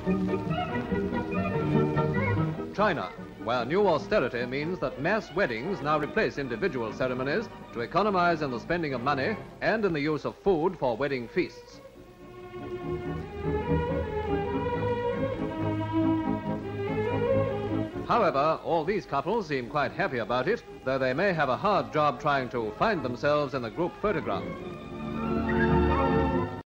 China, where new austerity means that mass weddings now replace individual ceremonies to economize in the spending of money and in the use of food for wedding feasts. However, all these couples seem quite happy about it, though they may have a hard job trying to find themselves in the group photograph.